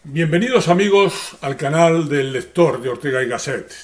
Bienvenidos amigos al canal del lector de Ortega y Gasset.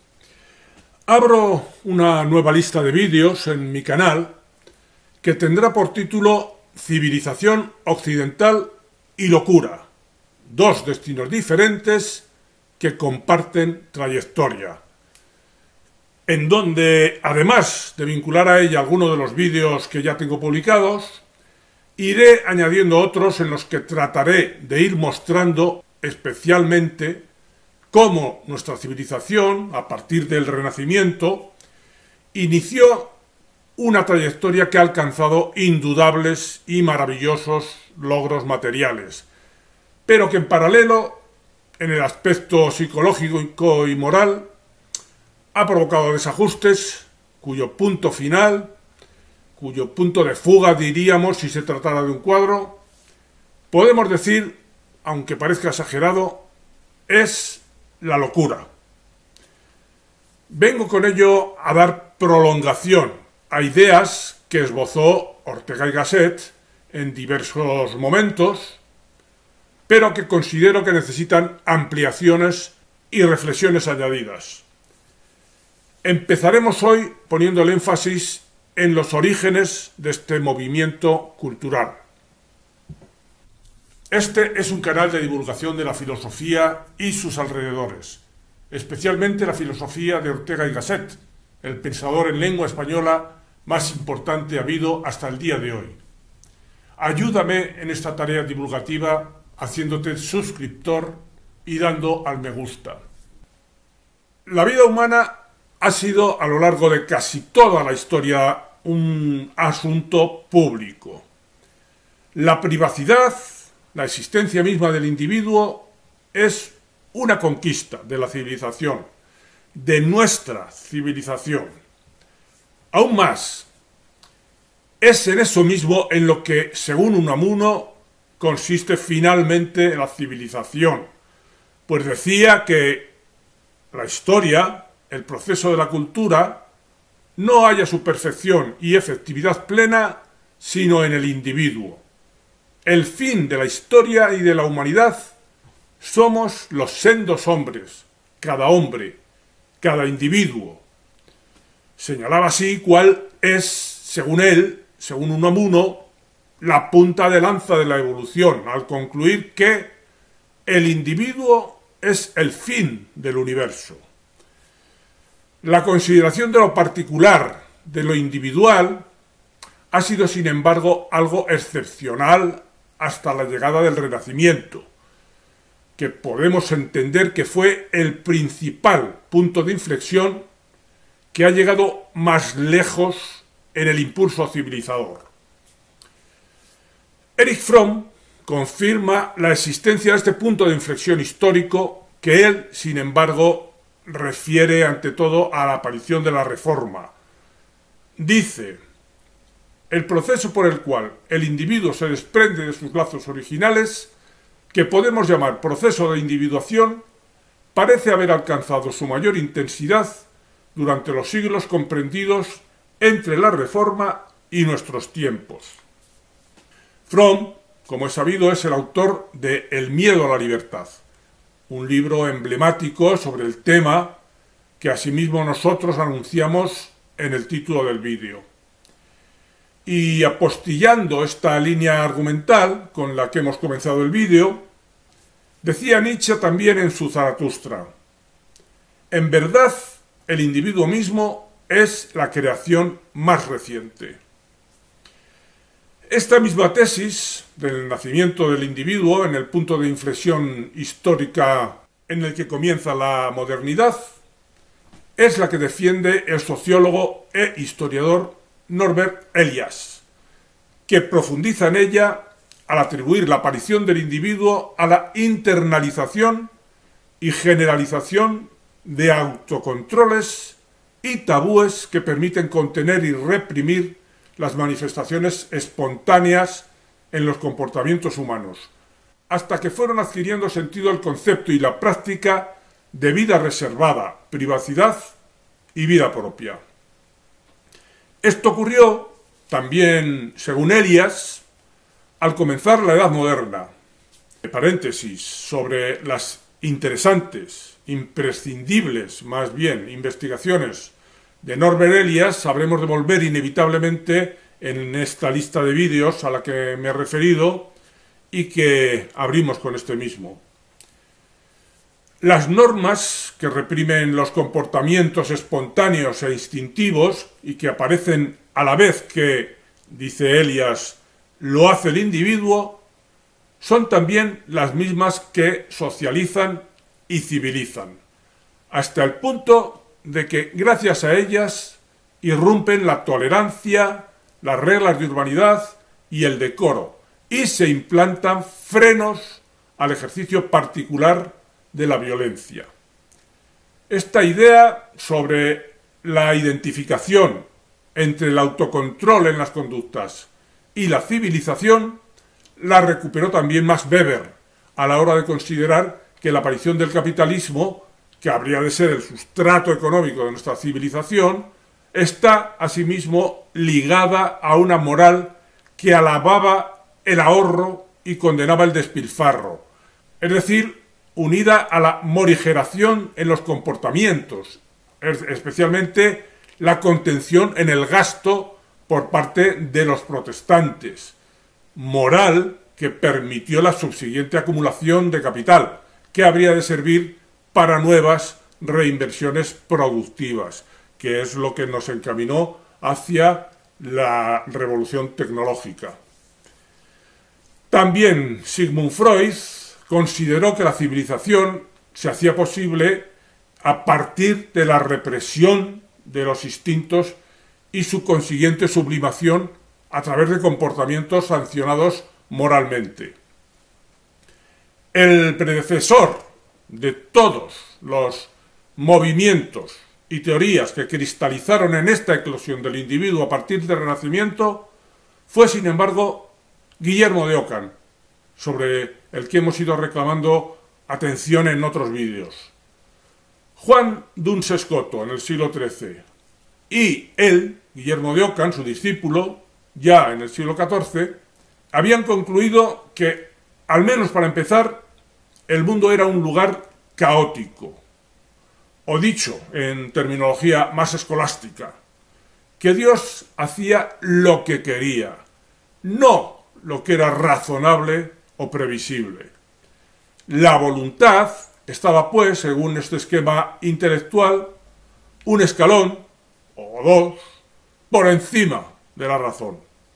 Abro una nueva lista de vídeos en mi canal que tendrá por título Civilización Occidental y Locura, dos destinos diferentes que comparten trayectoria, en donde, además de vincular a ella algunos de los vídeos que ya tengo publicados, iré añadiendo otros en los que trataré de ir mostrando especialmente cómo nuestra civilización, a partir del Renacimiento, inició una trayectoria que ha alcanzado indudables y maravillosos logros materiales, pero que en paralelo, en el aspecto psicológico y moral, ha provocado desajustes cuyo punto final, cuyo punto de fuga, diríamos, si se tratara de un cuadro, podemos decir, aunque parezca exagerado, es la locura. Vengo con ello a dar prolongación a ideas que esbozó Ortega y Gasset en diversos momentos, pero que considero que necesitan ampliaciones y reflexiones añadidas. Empezaremos hoy poniendo el énfasis en los orígenes de este movimiento cultural. Este es un canal de divulgación de la filosofía y sus alrededores, especialmente la filosofía de Ortega y Gasset, el pensador en lengua española más importante habido hasta el día de hoy. Ayúdame en esta tarea divulgativa haciéndote suscriptor y dando al me gusta. La vida humana ha sido a lo largo de casi toda la historia un asunto público. La privacidad, la existencia misma del individuo, es una conquista de la civilización, de nuestra civilización. Aún más, es en eso mismo en lo que, según Unamuno, consiste finalmente la civilización, pues decía que la historia, el proceso de la cultura, no halla su perfección y efectividad plena sino en el individuo. El fin de la historia y de la humanidad somos los sendos hombres, cada individuo. Señalaba así cuál es, según él, según Unamuno, la punta de lanza de la evolución, al concluir que el individuo es el fin del universo. La consideración de lo particular, de lo individual, ha sido, sin embargo, algo excepcional hasta la llegada del Renacimiento, que podemos entender que fue el principal punto de inflexión que ha llegado más lejos en el impulso civilizador. Erich Fromm confirma la existencia de este punto de inflexión histórico que él, sin embargo, refiere ante todo a la aparición de la Reforma. Dice: el proceso por el cual el individuo se desprende de sus lazos originales, que podemos llamar proceso de individuación, parece haber alcanzado su mayor intensidad durante los siglos comprendidos entre la Reforma y nuestros tiempos. Fromm, como es sabido, es el autor de El miedo a la libertad, un libro emblemático sobre el tema que asimismo nosotros anunciamos en el título del vídeo. Y apostillando esta línea argumental con la que hemos comenzado el vídeo, decía Nietzsche también en su Zaratustra: en verdad, el individuo mismo es la creación más reciente. Esta misma tesis del nacimiento del individuo en el punto de inflexión histórica en el que comienza la modernidad es la que defiende el sociólogo e historiador Norbert Elias, que profundiza en ella al atribuir la aparición del individuo a la internalización y generalización de autocontroles y tabúes que permiten contener y reprimir las manifestaciones espontáneas en los comportamientos humanos, hasta que fueron adquiriendo sentido el concepto y la práctica de vida reservada, privacidad y vida propia. Esto ocurrió también, según Elias, al comenzar la Edad Moderna. paréntesis, sobre las interesantes, imprescindibles, más bien, investigaciones de Norbert Elias, habremos de volver inevitablemente en esta lista de vídeos a la que me he referido y que abrimos con este mismo. Las normas que reprimen los comportamientos espontáneos e instintivos y que aparecen a la vez que, dice Elias, lo hace el individuo, son también las mismas que socializan y civilizan, hasta el punto de que gracias a ellas irrumpen la tolerancia, las reglas de urbanidad y el decoro, y se implantan frenos al ejercicio particular de la violencia. Esta idea sobre la identificación entre el autocontrol en las conductas y la civilización la recuperó también Max Weber a la hora de considerar que la aparición del capitalismo, que habría de ser el sustrato económico de nuestra civilización, está asimismo ligada a una moral que alababa el ahorro y condenaba el despilfarro, es decir, unida a la morigeración en los comportamientos, especialmente la contención en el gasto por parte de los protestantes, moral que permitió la subsiguiente acumulación de capital, que habría de servir para nuevas reinversiones productivas, que es lo que nos encaminó hacia la revolución tecnológica. También Sigmund Freud consideró que la civilización se hacía posible a partir de la represión de los instintos y su consiguiente sublimación a través de comportamientos sancionados moralmente. El predecesor de todos los movimientos y teorías que cristalizaron en esta eclosión del individuo a partir del Renacimiento fue, sin embargo, Guillermo de Ockham, sobre el que hemos ido reclamando atención en otros vídeos. Juan Duns Scoto, en el siglo XIII, y él, Guillermo de Ockham, su discípulo, ya en el siglo XIV, habían concluido que, al menos para empezar, el mundo era un lugar caótico, o dicho en terminología más escolástica, que Dios hacía lo que quería, no lo que era razonable o previsible. La voluntad estaba, pues, según este esquema intelectual, un escalón, o dos, por encima de la razón,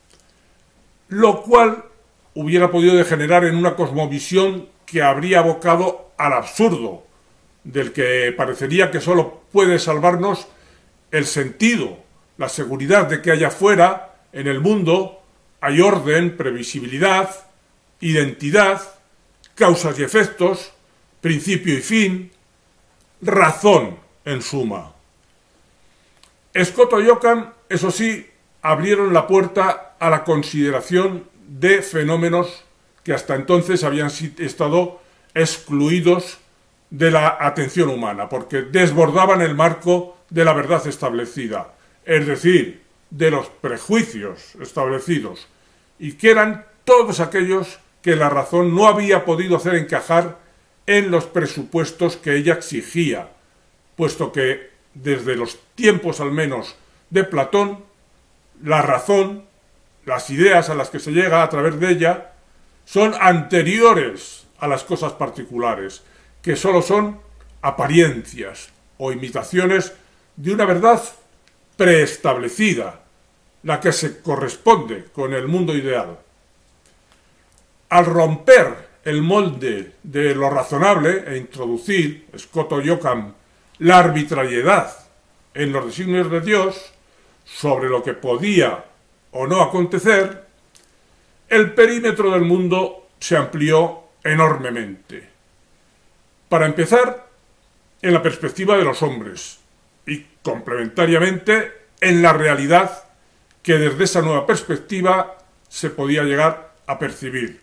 lo cual hubiera podido degenerar en una cosmovisión que habría abocado al absurdo, del que parecería que sólo puede salvarnos el sentido, la seguridad de que allá afuera, en el mundo, hay orden, previsibilidad, identidad, causas y efectos, principio y fin, razón, en suma. Scoto y Ockham, eso sí, abrieron la puerta a la consideración de fenómenos que hasta entonces habían estado excluidos de la atención humana, porque desbordaban el marco de la verdad establecida, es decir, de los prejuicios establecidos, y que eran todos aquellos que la razón no había podido hacer encajar en los presupuestos que ella exigía, puesto que desde los tiempos al menos de Platón, la razón, las ideas a las que se llega a través de ella, son anteriores a las cosas particulares, que sólo son apariencias o imitaciones de una verdad preestablecida, la que se corresponde con el mundo ideal. Al romper el molde de lo razonable e introducir, Scoto y Ockham, la arbitrariedad en los designios de Dios sobre lo que podía o no acontecer, el perímetro del mundo se amplió enormemente. Para empezar, en la perspectiva de los hombres y, complementariamente, en la realidad que desde esa nueva perspectiva se podía llegar a percibir.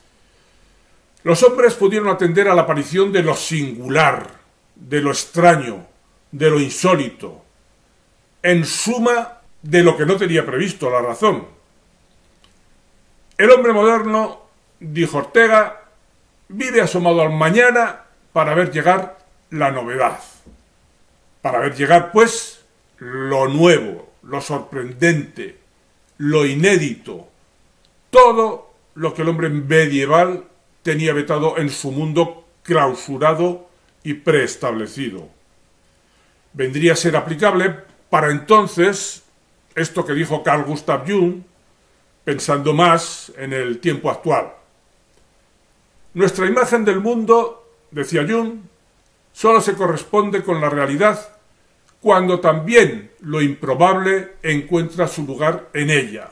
Los hombres pudieron atender a la aparición de lo singular, de lo extraño, de lo insólito, en suma de lo que no tenía previsto la razón. El hombre moderno, dijo Ortega, vive asomado al mañana para ver llegar la novedad, para ver llegar, pues, lo nuevo, lo sorprendente, lo inédito, todo lo que el hombre medieval tenía vetado en su mundo clausurado y preestablecido. Vendría a ser aplicable para entonces esto que dijo Carl Gustav Jung, pensando más en el tiempo actual. Nuestra imagen del mundo, decía Jung, solo se corresponde con la realidad cuando también lo improbable encuentra su lugar en ella.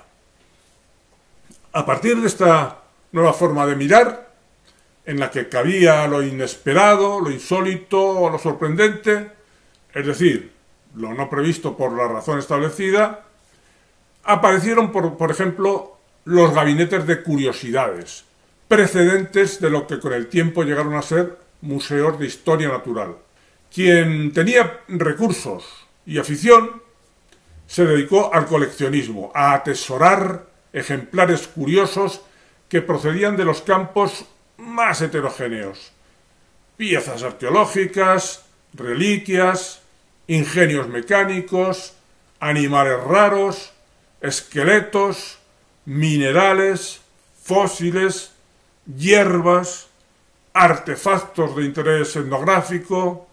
A partir de esta nueva forma de mirar, en la que cabía lo inesperado, lo insólito o lo sorprendente, es decir, lo no previsto por la razón establecida, aparecieron, por ejemplo, los gabinetes de curiosidades, precedentes de lo que con el tiempo llegaron a ser museos de historia natural. Quien tenía recursos y afición se dedicó al coleccionismo, a atesorar ejemplares curiosos que procedían de los campos más heterogéneos. Piezas arqueológicas, reliquias, ingenios mecánicos, animales raros, esqueletos, minerales, fósiles, hierbas, artefactos de interés etnográfico.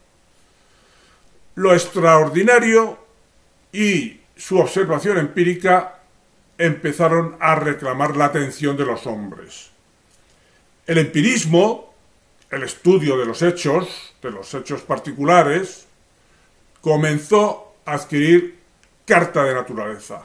Lo extraordinario y su observación empírica empezaron a reclamar la atención de los hombres. El empirismo, el estudio de los hechos particulares, comenzó a adquirir carta de naturaleza.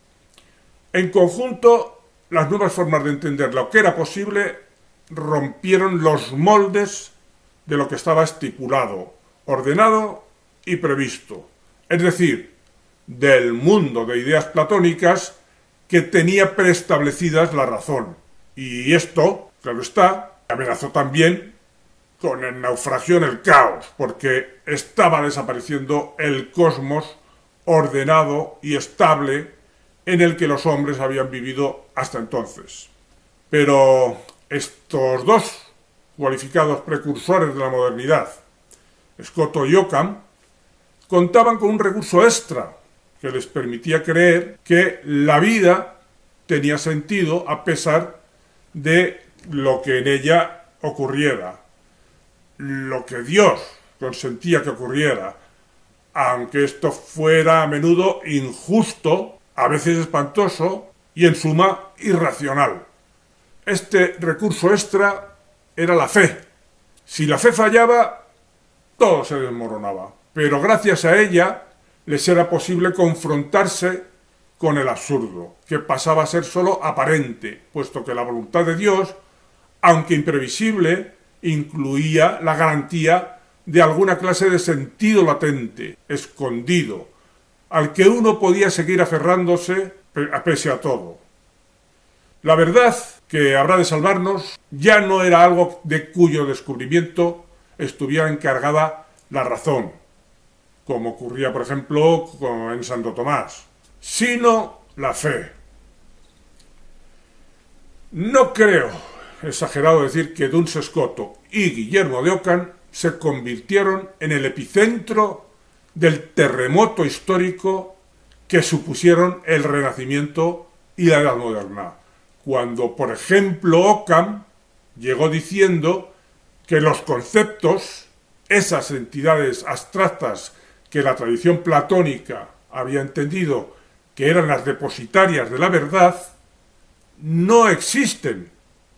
En conjunto, las nuevas formas de entender lo que era posible rompieron los moldes de lo que estaba estipulado, ordenado y previsto, es decir, del mundo de ideas platónicas que tenía preestablecidas la razón. Y esto, claro está, amenazó también con el naufragio en el caos, porque estaba desapareciendo el cosmos ordenado y estable en el que los hombres habían vivido hasta entonces. Pero estos dos cualificados precursores de la modernidad, Scotto y Occam, contaban con un recurso extra que les permitía creer que la vida tenía sentido a pesar de lo que en ella ocurriera, lo que Dios consentía que ocurriera, aunque esto fuera a menudo injusto, a veces espantoso y en suma irracional. Este recurso extra era la fe. Si la fe fallaba, todo se desmoronaba, pero gracias a ella les era posible confrontarse con el absurdo, que pasaba a ser sólo aparente, puesto que la voluntad de Dios, aunque imprevisible, incluía la garantía de alguna clase de sentido latente, escondido, al que uno podía seguir aferrándose pese a todo. La verdad que habrá de salvarnos ya no era algo de cuyo descubrimiento estuviera encargada la razón, como ocurría, por ejemplo, en Santo Tomás, sino la fe. No creo exagerado decir que Duns Scoto y Guillermo de Ockham se convirtieron en el epicentro del terremoto histórico que supusieron el Renacimiento y la Edad Moderna, cuando, por ejemplo, Occam llegó diciendo que los conceptos, esas entidades abstractas que la tradición platónica había entendido que eran las depositarias de la verdad, no existen.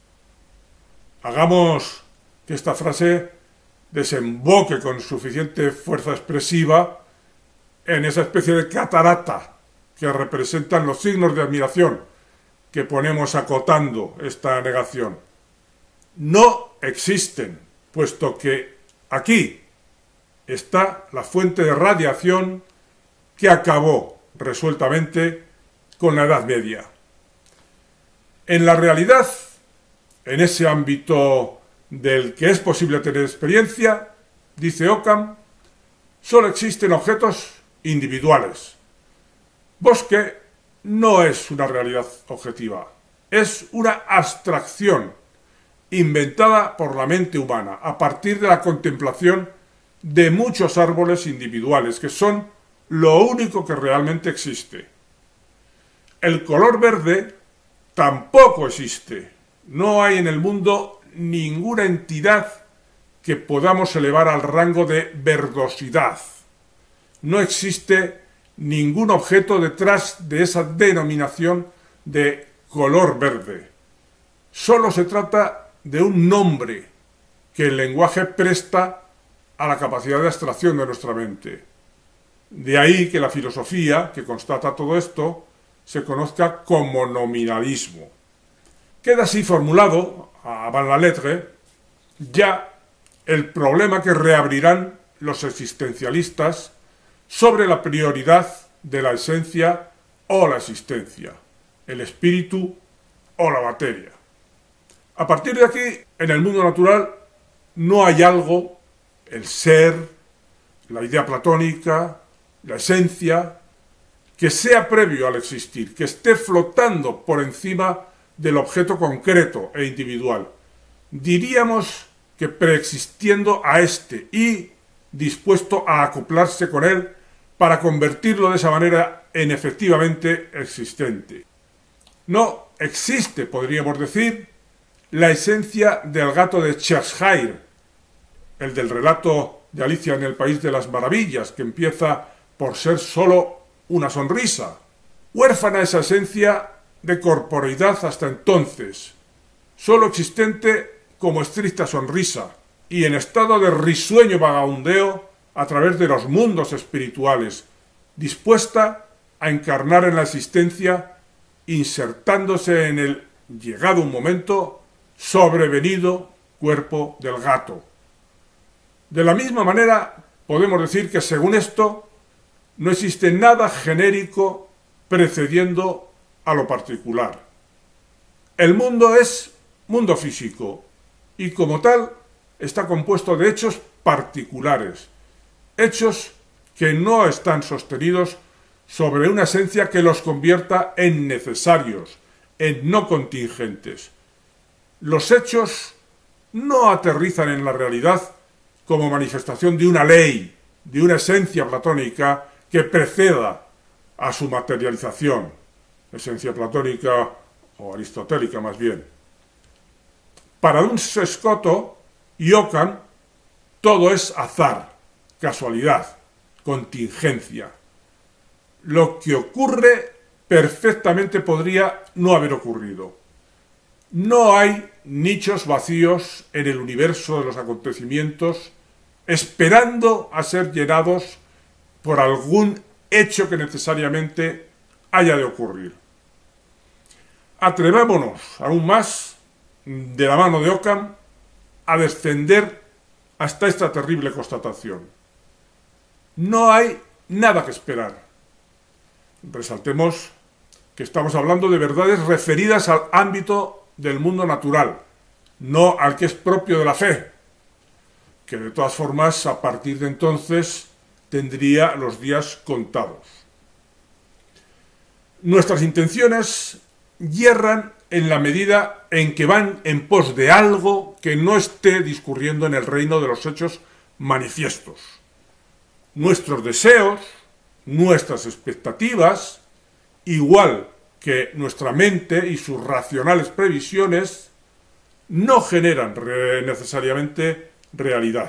Hagamos que esta frase desemboque con suficiente fuerza expresiva en esa especie de catarata que representan los signos de admiración que ponemos acotando esta negación. No existen, puesto que aquí está la fuente de radiación que acabó resueltamente con la Edad Media. En la realidad, en ese ámbito del que es posible tener experiencia, dice Occam, solo existen objetos individuales. Bosque no es una realidad objetiva, es una abstracción inventada por la mente humana, a partir de la contemplación de muchos árboles individuales, que son lo único que realmente existe. El color verde tampoco existe. No hay en el mundo ninguna entidad que podamos elevar al rango de verdosidad. No existe ningún objeto detrás de esa denominación de color verde. Solo se trata de un nombre que el lenguaje presta a la capacidad de abstracción de nuestra mente. De ahí que la filosofía, que constata todo esto, se conozca como nominalismo. Queda así formulado, avant la lettre, ya el problema que reabrirán los existencialistas sobre la prioridad de la esencia o la existencia, el espíritu o la materia. A partir de aquí, en el mundo natural, no hay algo, el ser, la idea platónica, la esencia, que sea previo al existir, que esté flotando por encima del objeto concreto e individual. Diríamos que preexistiendo a éste y dispuesto a acoplarse con él para convertirlo de esa manera en efectivamente existente. No existe, podríamos decir, la esencia del gato de Cheshire, el del relato de Alicia en el País de las Maravillas, que empieza por ser solo una sonrisa. Huérfana esa esencia de corporeidad hasta entonces, solo existente como estricta sonrisa y en estado de risueño vagabundeo a través de los mundos espirituales, dispuesta a encarnar en la existencia, insertándose en el, llegado un momento, sobrevenido cuerpo del gato. De la misma manera, podemos decir que según esto, no existe nada genérico precediendo a lo particular. El mundo es mundo físico y como tal está compuesto de hechos particulares, hechos que no están sostenidos sobre una esencia que los convierta en necesarios, en no contingentes. Los hechos no aterrizan en la realidad como manifestación de una ley, de una esencia platónica que preceda a su materialización, esencia platónica o aristotélica más bien. Para Duns Scoto y Ockham, todo es azar, casualidad, contingencia. Lo que ocurre perfectamente podría no haber ocurrido. No hay nichos vacíos en el universo de los acontecimientos esperando a ser llenados por algún hecho que necesariamente haya de ocurrir. Atrevámonos aún más, de la mano de Ockham, a descender hasta esta terrible constatación. No hay nada que esperar. Resaltemos que estamos hablando de verdades referidas al ámbito del mundo natural, no al que es propio de la fe, que de todas formas a partir de entonces tendría los días contados. Nuestras intenciones yerran en la medida en que van en pos de algo que no esté discurriendo en el reino de los hechos manifiestos. Nuestros deseos, nuestras expectativas, igual que nuestra mente y sus racionales previsiones, no generan necesariamente realidad.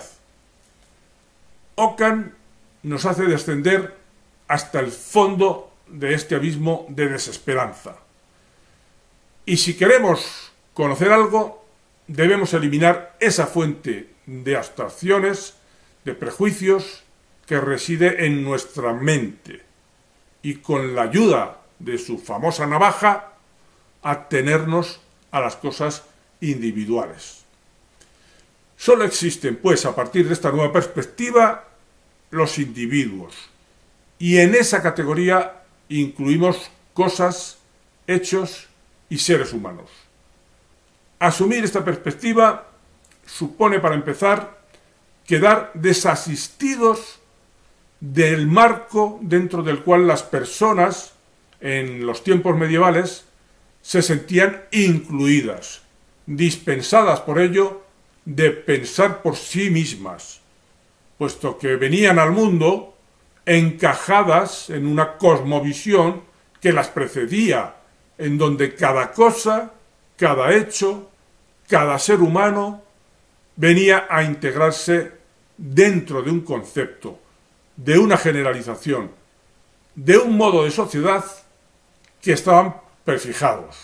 Ockham nos hace descender hasta el fondo de este abismo de desesperanza. Y si queremos conocer algo, debemos eliminar esa fuente de abstracciones, de prejuicios, que reside en nuestra mente, y con la ayuda de su famosa navaja, atenernos a las cosas individuales. Solo existen, pues, a partir de esta nueva perspectiva, los individuos, y en esa categoría incluimos cosas, hechos y seres humanos. Asumir esta perspectiva supone, para empezar, quedar desasistidos del marco dentro del cual las personas, en los tiempos medievales, se sentían incluidas, dispensadas por ello de pensar por sí mismas, puesto que venían al mundo encajadas en una cosmovisión que las precedía, en donde cada cosa, cada hecho, cada ser humano venía a integrarse dentro de un concepto, de una generalización, de un modo de sociedad que estaban prefijados.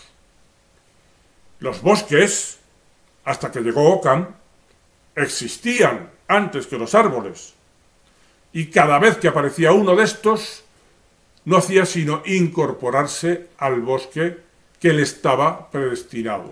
Los bosques, hasta que llegó Ockham, existían antes que los árboles, y cada vez que aparecía uno de estos, no hacía sino incorporarse al bosque que le estaba predestinado.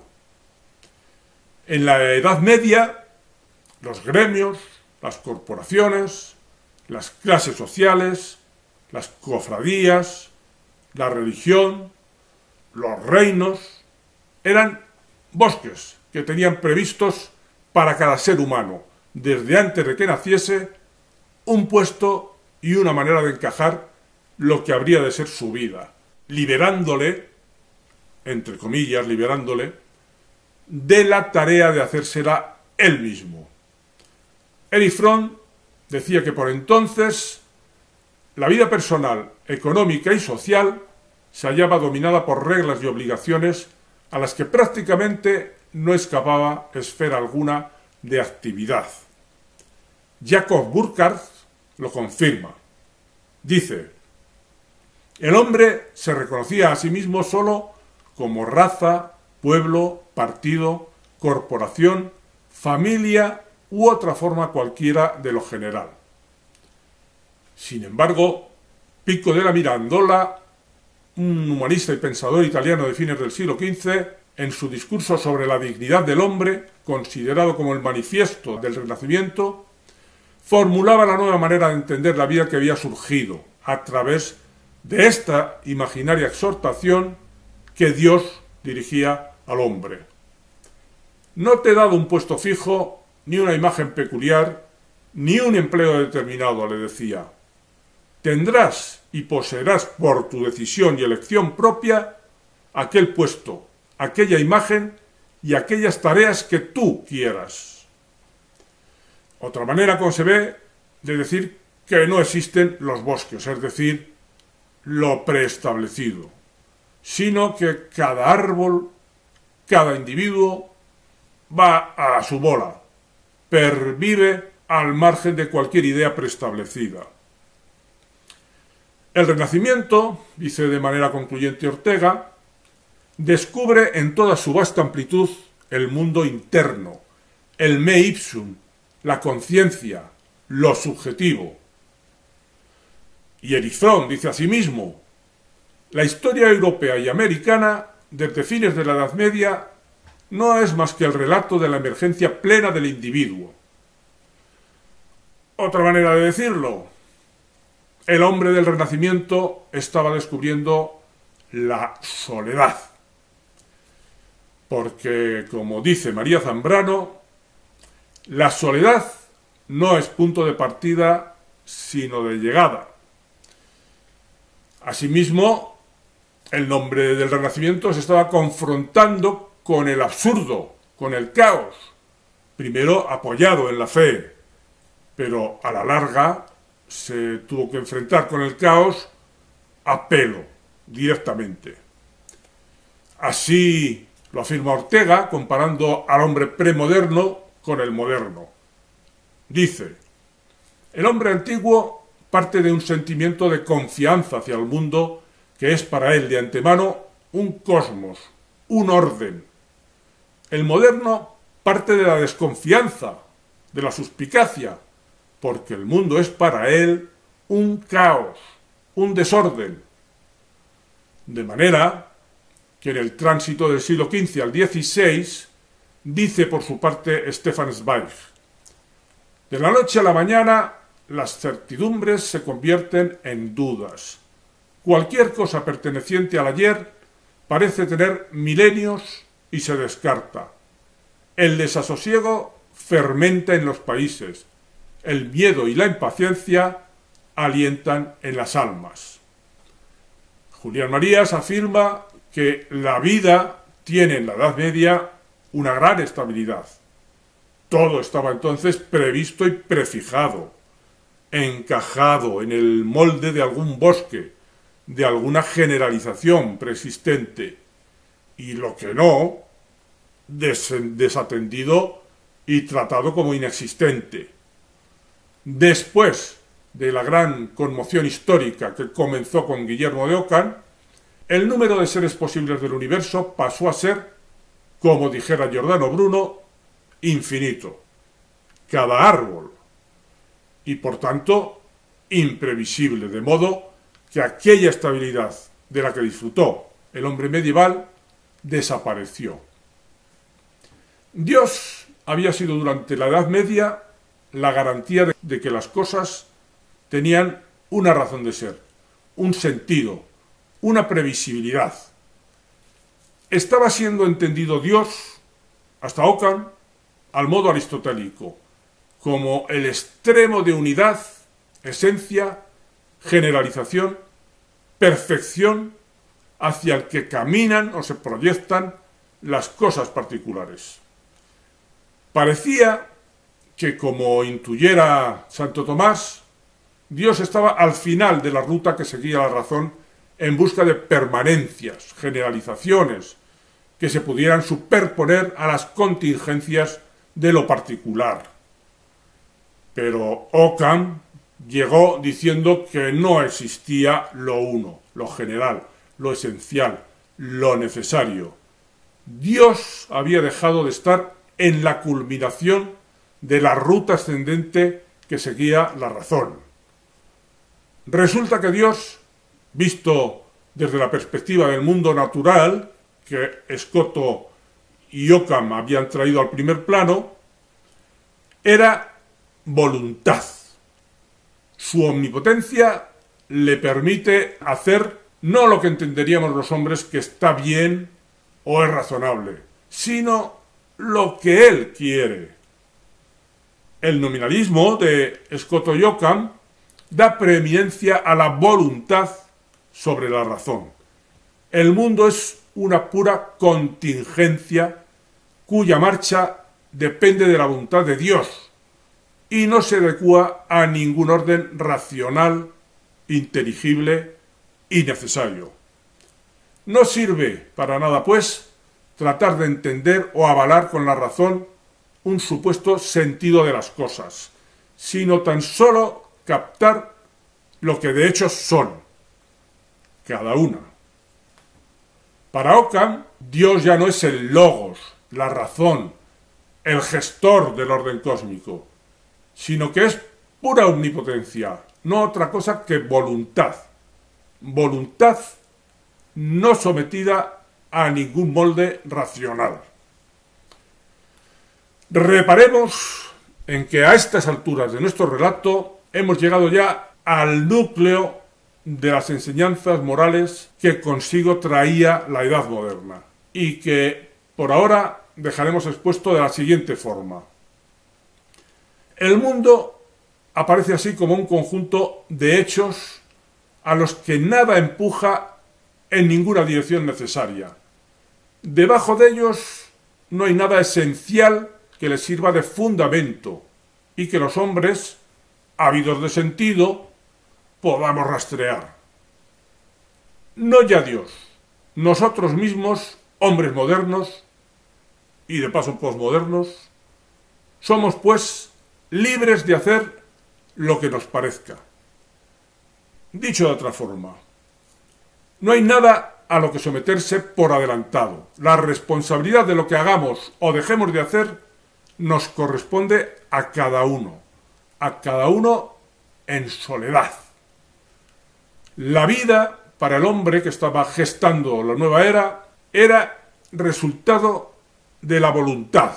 En la Edad Media, los gremios, las corporaciones, las clases sociales, las cofradías, la religión, los reinos, eran bosques que tenían previstos para cada ser humano, desde antes de que naciese, un puesto y una manera de encajar lo que habría de ser su vida, liberándole, entre comillas, liberándole, de la tarea de hacérsela él mismo. Erich Fromm decía que por entonces la vida personal, económica y social se hallaba dominada por reglas y obligaciones a las que prácticamente no escapaba esfera alguna de actividad. Jacob Burckhardt lo confirma. Dice: el hombre se reconocía a sí mismo solo como raza, pueblo, partido, corporación, familia u otra forma cualquiera de lo general. Sin embargo, Pico della Mirandola, un humanista y pensador italiano de fines del siglo XV, en su discurso sobre la dignidad del hombre, considerado como el manifiesto del Renacimiento, formulaba la nueva manera de entender la vida que había surgido a través de esta imaginaria exhortación que Dios dirigía al hombre. No te he dado un puesto fijo, ni una imagen peculiar, ni un empleo determinado, le decía. Tendrás y poseerás por tu decisión y elección propia aquel puesto, aquella imagen y aquellas tareas que tú quieras. Otra manera concebé de decir que no existen los bosques, es decir, lo preestablecido, sino que cada árbol, cada individuo va a su bola, pervive al margen de cualquier idea preestablecida. El Renacimiento, dice de manera concluyente Ortega, descubre en toda su vasta amplitud el mundo interno, el me ipsum, la conciencia, lo subjetivo. Y Erich Fromm dice asimismo: la historia europea y americana, desde fines de la Edad Media, no es más que el relato de la emergencia plena del individuo. Otra manera de decirlo: el hombre del Renacimiento estaba descubriendo la soledad. Porque, como dice María Zambrano, la soledad no es punto de partida, sino de llegada. Asimismo, el hombre del Renacimiento se estaba confrontando con el absurdo, con el caos, primero apoyado en la fe, pero a la larga se tuvo que enfrentar con el caos a pelo, directamente. Así lo afirma Ortega, comparando al hombre premoderno con el moderno. Dice: el hombre antiguo parte de un sentimiento de confianza hacia el mundo que es para él de antemano un cosmos, un orden. El moderno parte de la desconfianza, de la suspicacia, porque el mundo es para él un caos, un desorden. De manera que en el tránsito del siglo XV al XVI, dice por su parte Stefan Zweig: de la noche a la mañana las certidumbres se convierten en dudas. Cualquier cosa perteneciente al ayer parece tener milenios y se descarta. El desasosiego fermenta en los países. El miedo y la impaciencia alientan en las almas. Julián Marías afirma que la vida tiene en la Edad Media una gran estabilidad. Todo estaba entonces previsto y prefijado, encajado en el molde de algún bosque, de alguna generalización preexistente, y lo que no, desatendido y tratado como inexistente. Después de la gran conmoción histórica que comenzó con Guillermo de Ockham, el número de seres posibles del universo pasó a ser, como dijera Giordano Bruno, infinito. Cada árbol. Y por tanto, imprevisible, de modo que aquella estabilidad de la que disfrutó el hombre medieval desapareció. Dios había sido durante la Edad Media la garantía de que las cosas tenían una razón de ser, un sentido, una previsibilidad. Estaba siendo entendido Dios, hasta Ockham, al modo aristotélico, como el extremo de unidad, esencia, generalización, perfección hacia el que caminan o se proyectan las cosas particulares. Parecía que, como intuyera Santo Tomás, Dios estaba al final de la ruta que seguía la razón en busca de permanencias, generalizaciones, que se pudieran superponer a las contingencias de lo particular. Pero Ockham llegó diciendo que no existía lo uno, lo general, lo esencial, lo necesario. Dios había dejado de estar en la culminación de la ruta ascendente que seguía la razón. Resulta que Dios, visto desde la perspectiva del mundo natural, que Escoto y Ockham habían traído al primer plano, era voluntad. Su omnipotencia le permite hacer no lo que entenderíamos los hombres que está bien o es razonable, sino lo que él quiere. El nominalismo de Escoto y Ockham da preeminencia a la voluntad sobre la razón. El mundo es una pura contingencia cuya marcha depende de la voluntad de Dios y no se adecúa a ningún orden racional, inteligible y necesario. No sirve para nada, pues, tratar de entender o avalar con la razón un supuesto sentido de las cosas, sino tan solo captar lo que de hecho son, cada una. Para Ockham, Dios ya no es el logos, la razón, el gestor del orden cósmico, sino que es pura omnipotencia, no otra cosa que voluntad. Voluntad no sometida a ningún molde racional. Reparemos en que a estas alturas de nuestro relato hemos llegado ya al núcleo de las enseñanzas morales que consigo traía la Edad Moderna y que por ahora dejaremos expuesto de la siguiente forma. El mundo aparece así como un conjunto de hechos a los que nada empuja en ninguna dirección necesaria. Debajo de ellos no hay nada esencial que les sirva de fundamento y que los hombres, ávidos de sentido, podamos rastrear. No ya Dios, nosotros mismos, hombres modernos y de paso posmodernos, somos pues libres de hacer lo que nos parezca. Dicho de otra forma, no hay nada a lo que someterse por adelantado. La responsabilidad de lo que hagamos o dejemos de hacer nos corresponde a cada uno en soledad. La vida para el hombre que estaba gestando la nueva era resultado de la voluntad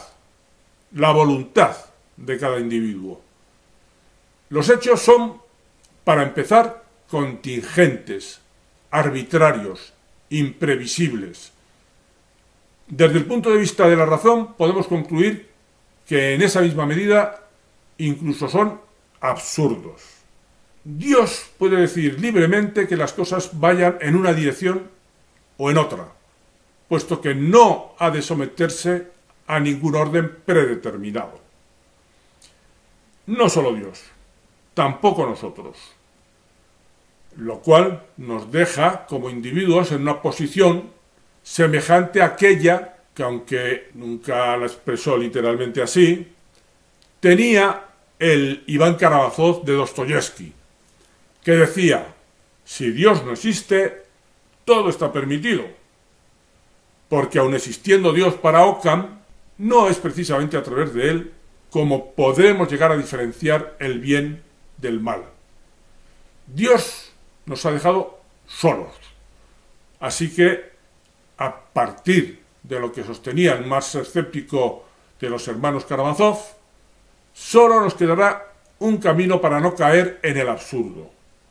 de cada individuo. Los hechos son, para empezar, contingentes, arbitrarios, imprevisibles. Desde el punto de vista de la razón, podemos concluir que en esa misma medida incluso son absurdos. Dios puede decir libremente que las cosas vayan en una dirección o en otra, puesto que no ha de someterse a ningún orden predeterminado. No solo Dios, tampoco nosotros, lo cual nos deja como individuos en una posición semejante a aquella que, aunque nunca la expresó literalmente así, tenía el Iván Karamazov de Dostoyevsky, que decía: si Dios no existe, todo está permitido, porque aun existiendo Dios para Occam, no es precisamente a través de él como podremos llegar a diferenciar el bien del mal. Dios nos ha dejado solos, así que a partir de lo que sostenía el más escéptico de los hermanos Karamazov, solo nos quedará un camino para no caer en el absurdo: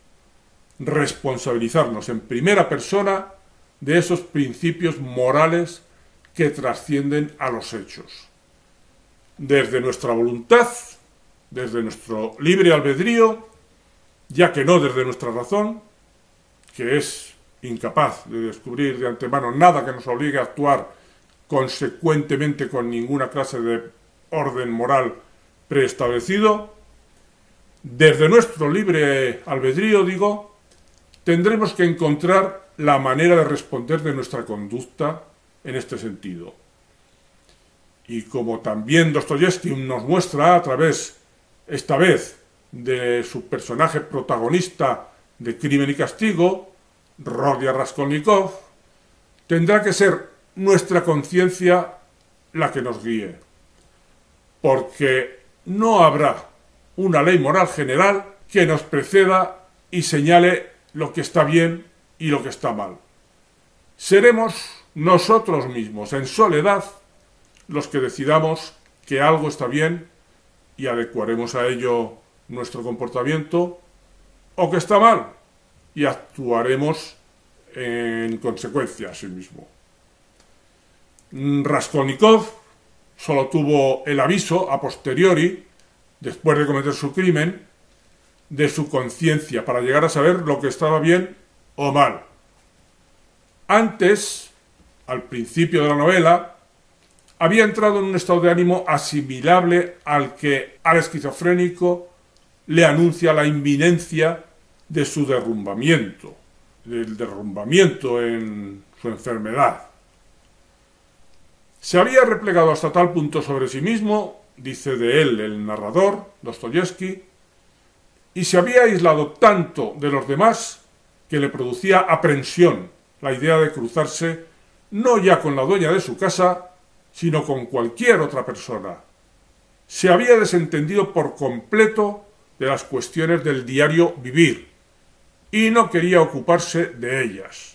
responsabilizarnos en primera persona de esos principios morales que trascienden a los hechos. Desde nuestra voluntad, desde nuestro libre albedrío, ya que no desde nuestra razón, que es incapaz de descubrir de antemano nada que nos obligue a actuar consecuentemente con ninguna clase de orden moral preestablecido. Desde nuestro libre albedrío, digo, tendremos que encontrar la manera de responder de nuestra conducta en este sentido. Y como también Dostoyevsky nos muestra a través, esta vez, de su personaje protagonista de Crimen y Castigo, Rodia Raskolnikov, tendrá que ser nuestra conciencia la que nos guíe, porque no habrá una ley moral general que nos preceda y señale lo que está bien y lo que está mal. Seremos nosotros mismos, en soledad, los que decidamos que algo está bien y adecuaremos a ello nuestro comportamiento, o que está mal y actuaremos en consecuencia a sí mismo. Raskolnikov solo tuvo el aviso a posteriori, después de cometer su crimen, de su conciencia para llegar a saber lo que estaba bien o mal. Antes, al principio de la novela, había entrado en un estado de ánimo asimilable al que al esquizofrénico le anuncia la inminencia de su derrumbamiento, del derrumbamiento en su enfermedad. Se había replegado hasta tal punto sobre sí mismo, dice de él el narrador, Dostoyevsky, y se había aislado tanto de los demás que le producía aprensión la idea de cruzarse no ya con la dueña de su casa, sino con cualquier otra persona. Se había desentendido por completo de las cuestiones del diario vivir y no quería ocuparse de ellas.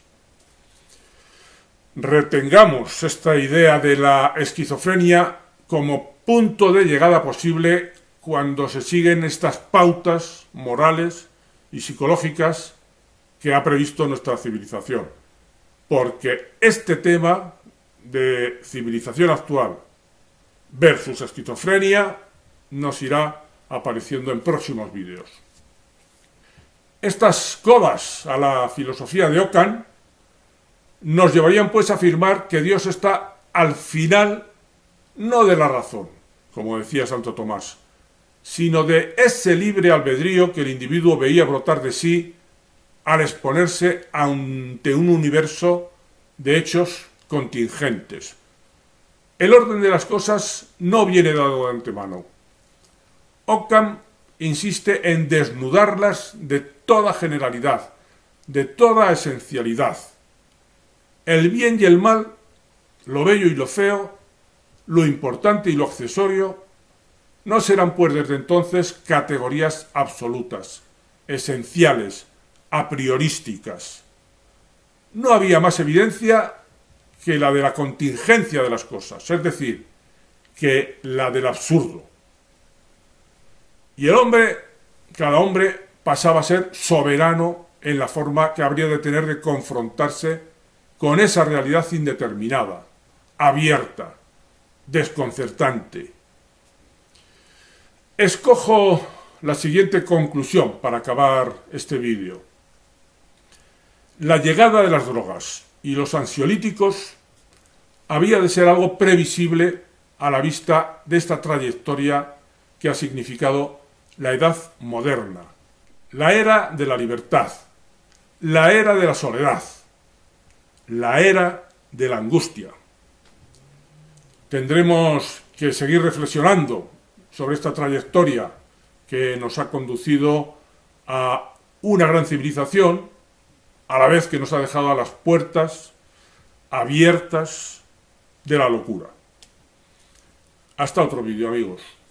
Retengamos esta idea de la esquizofrenia como punto de llegada posible cuando se siguen estas pautas morales y psicológicas que ha previsto nuestra civilización, porque este tema de civilización actual versus esquizofrenia nos irá apareciendo en próximos vídeos. Estas codas a la filosofía de Occam nos llevarían pues a afirmar que Dios está al final no de la razón, como decía Santo Tomás, sino de ese libre albedrío que el individuo veía brotar de sí al exponerse ante un universo de hechos contingentes. El orden de las cosas no viene dado de antemano. Occam insiste en desnudarlas de toda generalidad, de toda esencialidad. El bien y el mal, lo bello y lo feo, lo importante y lo accesorio, no serán pues desde entonces categorías absolutas, esenciales, a priorísticas. No había más evidencia que la de la contingencia de las cosas, es decir, que la del absurdo. Y el hombre, cada hombre, pasaba a ser soberano en la forma que habría de tener de confrontarse con esa realidad indeterminada, abierta, desconcertante. Escojo la siguiente conclusión para acabar este vídeo. La llegada de las drogas y los ansiolíticos había de ser algo previsible a la vista de esta trayectoria que ha significado la edad moderna, la era de la libertad, la era de la soledad, la era de la angustia. Tendremos que seguir reflexionando sobre esta trayectoria que nos ha conducido a una gran civilización, a la vez que nos ha dejado a las puertas abiertas de la locura. Hasta otro vídeo, amigos.